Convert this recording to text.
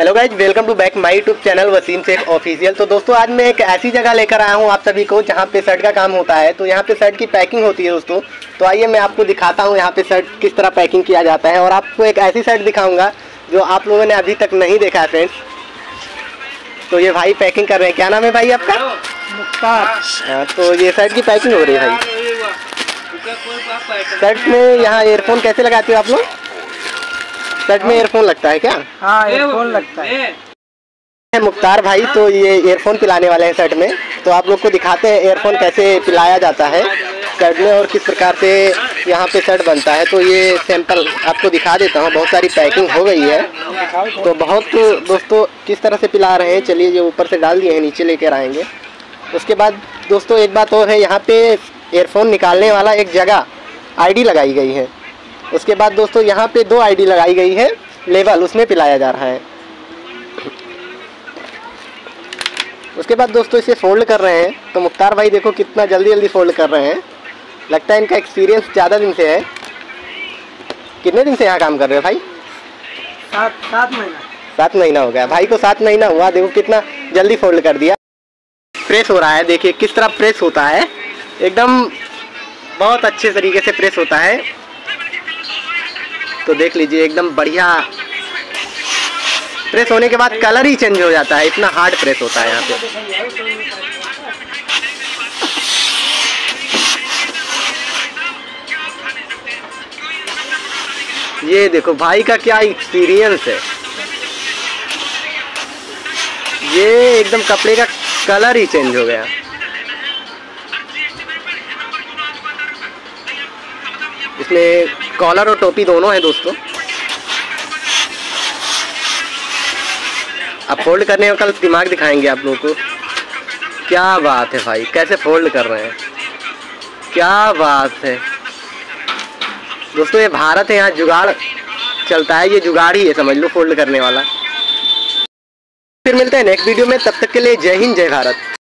Hello guys, welcome to back my YouTube channel Wasim Shaikh official. तो दोस्तों आज मैं एक ऐसी जगह लेकर आया हूँ आप सभी को जहाँ पे शर्ट का काम होता है। तो यहाँ पे शर्ट की पैकिंग होती है दोस्तों। तो आइए मैं आपको दिखाता हूँ यहाँ पे शर्ट किस तरह पैकिंग किया जाता है, और आपको एक ऐसी शर्ट दिखाऊंगा जो आप लोगों ने अभी तक नहीं देखा है फ्रेंड्स। तो ये भाई पैकिंग कर रहे हैं। क्या नाम है भाई आपका? मुख्तार। तो ये शर्ट की पैकिंग हो रही है भाई। शर्ट में यहाँ एयरफोन कैसे लगाते हो आप लोग? शर्ट में एयरफोन लगता है क्या? हाँ, एयरफोन लगता है। मुख्तार भाई तो ये एयरफोन पिलाने वाले हैं शर्ट में। तो आप लोग को दिखाते हैं एयरफोन कैसे पिलाया जाता है शर्ट में और किस प्रकार से यहाँ पे शर्ट बनता है। तो ये सैंपल आपको दिखा देता हूँ। बहुत सारी पैकिंग हो गई है। तो बहुत दोस्तों किस तरह से पिला रहे हैं, चलिए ये ऊपर से डाल दिए हैं, नीचे लेकर आएंगे। उसके बाद दोस्तों एक बात और है, यहाँ पे एयरफोन निकालने वाला एक जगह आईडी लगाई गई है। उसके बाद दोस्तों यहाँ पे 2 आईडी लगाई गई है, लेवल उसमें पिलाया जा रहा है। उसके बाद दोस्तों इसे फोल्ड कर रहे हैं। तो मुख्तार भाई देखो कितना जल्दी जल्दी फोल्ड कर रहे हैं। लगता है इनका एक्सपीरियंस ज़्यादा दिन से है। कितने दिन से यहाँ काम कर रहे हो भाई? 7 महीना। 7 महीना हो गया भाई को। 7 महीना हुआ, देखो कितना जल्दी फोल्ड कर दिया। प्रेस हो रहा है, देखिए किस तरह प्रेस होता है। एकदम बहुत अच्छे तरीके से प्रेस होता है। तो देख लीजिए एकदम बढ़िया प्रेस होने के बाद कलर ही चेंज हो जाता है, इतना हार्ड प्रेस होता है यहाँ पे। ये देखो भाई का क्या एक्सपीरियंस है। ये एकदम कपड़े का कलर ही चेंज हो गया। इसमें कॉलर और टोपी दोनों है दोस्तों। अब फोल्ड करने का कल दिमाग दिखाएंगे आप लोगों को। क्या बात है भाई, कैसे फोल्ड कर रहे हैं, क्या बात है दोस्तों। ये भारत है, यहाँ जुगाड़ चलता है। ये जुगाड़ ही है समझ लो, फोल्ड करने वाला। फिर मिलते हैं नेक्स्ट वीडियो में, तब तक के लिए जय हिंद जय भारत।